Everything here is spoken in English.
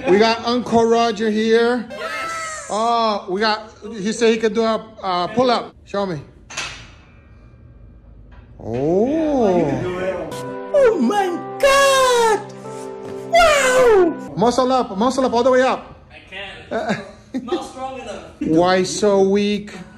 We got Uncle Roger here. Yes. Oh, he said he could do a pull-up. Show me. Oh. Oh my God. Wow. Muscle up all the way up. I can't. Not strong enough. Why so weak?